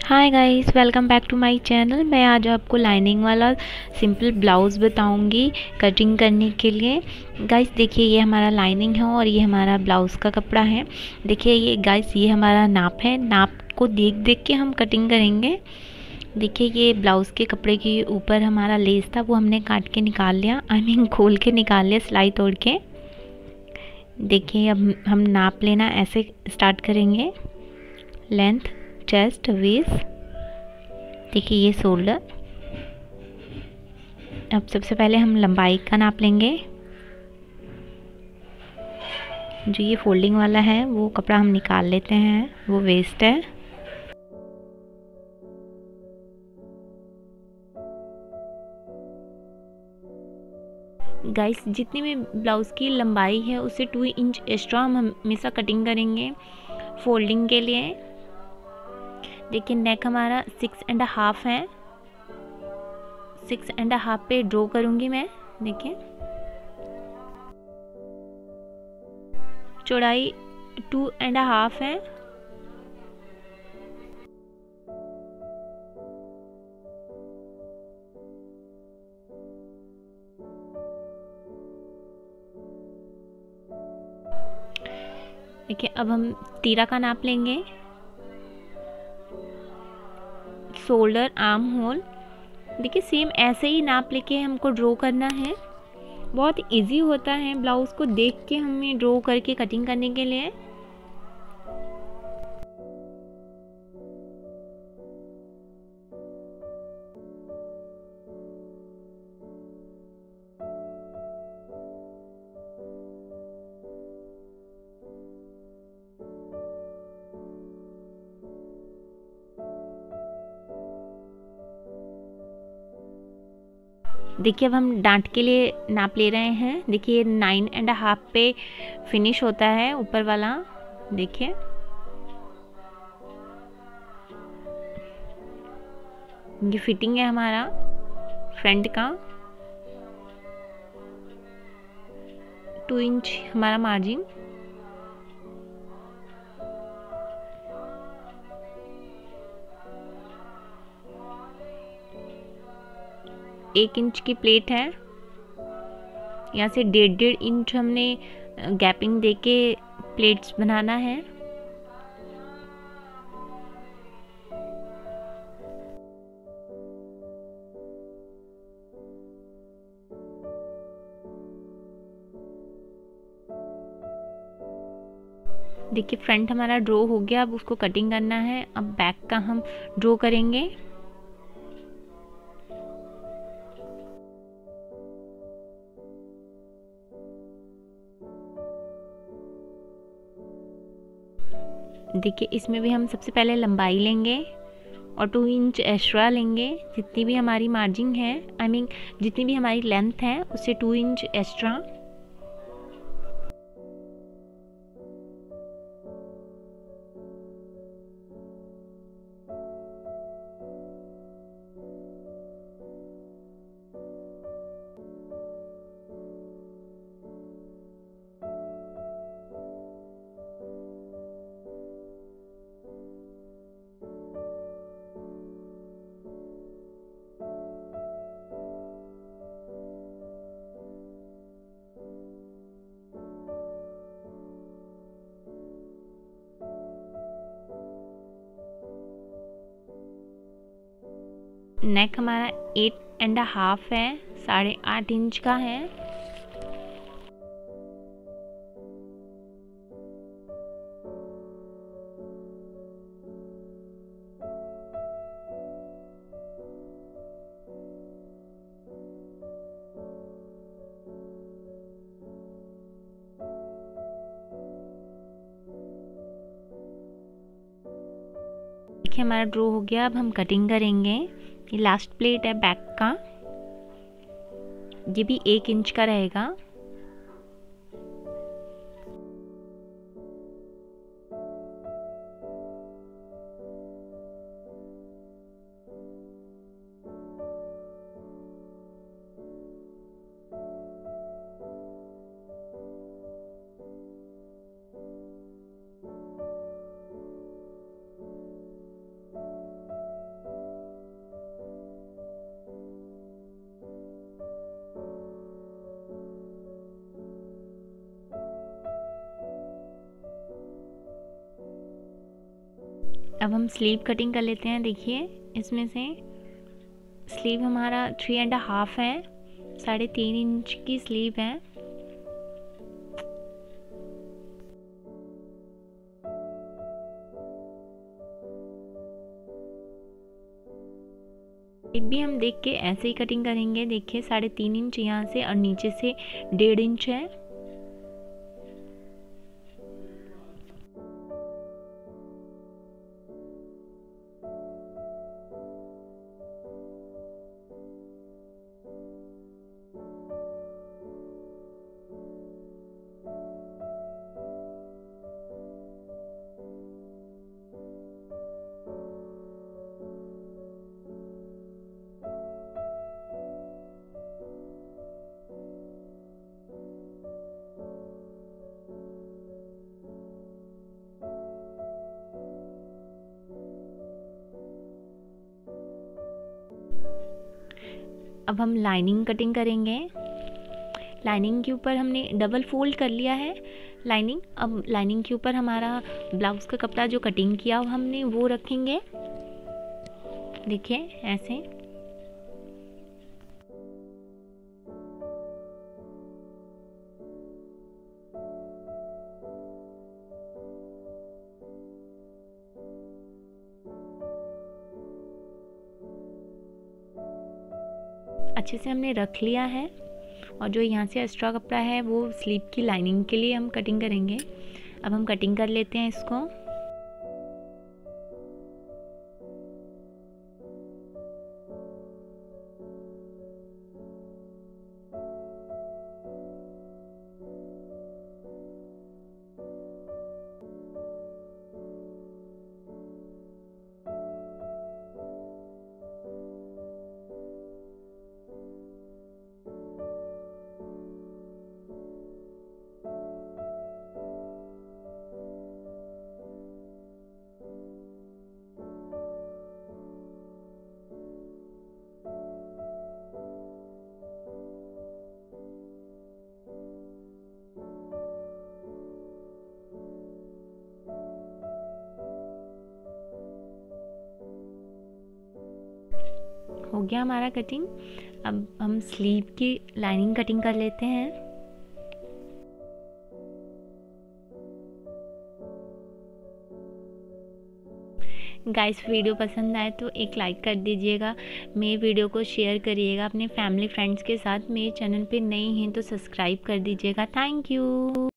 Hi guys, welcome back to my channel. मैं आज आपको लाइनिंग वाला सिंपल ब्लाउज़ बताऊंगी कटिंग करने के लिए। गाइस देखिए, ये हमारा लाइनिंग है और ये हमारा ब्लाउज़ का कपड़ा है। देखिए ये गाइस, ये हमारा नाप है। नाप को देख देख के हम कटिंग करेंगे। देखिए ये ब्लाउज़ के कपड़े के ऊपर हमारा लेस था, वो हमने काट के निकाल लिया, आई मीन खोल के निकाल लिया, सिलाई तोड़ के। देखिए अब हम नाप लेना ऐसे स्टार्ट करेंगे। Length, chest, waist. देखिए ये शोल्डर। अब सबसे पहले हम लंबाई का नाप लेंगे। जो ये फोल्डिंग वाला है वो कपड़ा हम निकाल लेते हैं, वो वेस्ट है। गाइस जितनी भी ब्लाउज़ की लंबाई है उससे 2 इंच एक्स्ट्रा हम हमेशा कटिंग करेंगे फोल्डिंग के लिए। देखिए नेक हमारा 6.5 है। 6.5 पे ड्रॉ करूँगी मैं। देखिए चौड़ाई 2.5 है। देखिए अब हम तीरा का नाप लेंगे। Shoulder, arm hole. देखिए सेम ऐसे ही नाप लेके हमको ड्रॉ करना है। बहुत इजी होता है ब्लाउज़ को देख के हमें ड्रॉ करके कटिंग करने के लिए। देखिए अब हम डांट के लिए नाप ले रहे हैं। देखिए 9.5 पे फिनिश होता है ऊपर वाला। देखिए ये फिटिंग है हमारा फ्रंट का। 2 इंच हमारा मार्जिन। एक इंच की प्लेट है। यहाँ से 1.5 इंच हमने गैपिंग देके प्लेट्स बनाना है। देखिए फ्रंट हमारा ड्रॉ हो गया, अब उसको कटिंग करना है। अब बैक का हम ड्रॉ करेंगे। देखिए इसमें भी हम सबसे पहले लंबाई लेंगे और 2 इंच एक्स्ट्रा लेंगे। जितनी भी हमारी मार्जिन है, आई मीन जितनी भी हमारी लेंथ है उससे 2 इंच एक्स्ट्रा। नेक हमारा 8.5 है, 8.5 इंच का है। देखिए हमारा ड्रॉ हो गया, अब हम कटिंग करेंगे। ये लास्ट प्लेट है बैक का, ये भी 1 इंच का रहेगा। अब हम स्लीव कटिंग कर लेते हैं। देखिए इसमें से स्लीव हमारा 3.5 है, 3.5 इंच की स्लीव है। स्लीव भी हम देख के ऐसे ही कटिंग करेंगे। देखिए 3.5 इंच यहाँ से और नीचे से 1.5 इंच है। अब हम लाइनिंग कटिंग करेंगे। लाइनिंग के ऊपर हमने डबल फोल्ड कर लिया है लाइनिंग। अब लाइनिंग के ऊपर हमारा ब्लाउज का कपड़ा जो कटिंग किया हमने वो रखेंगे। देखिए ऐसे। अच्छे से हमने रख लिया है और जो यहाँ से एक्स्ट्रा कपड़ा है वो स्लीव की लाइनिंग के लिए हम कटिंग करेंगे। अब हम कटिंग कर लेते हैं इसको। हो गया हमारा कटिंग। अब हम स्लीव की लाइनिंग कटिंग कर लेते हैं। गाइस वीडियो पसंद आए तो एक लाइक कर दीजिएगा। मेरे वीडियो को शेयर करिएगा अपने फैमिली फ्रेंड्स के साथ। मेरे चैनल पे नए हैं तो सब्सक्राइब कर दीजिएगा। Thank you.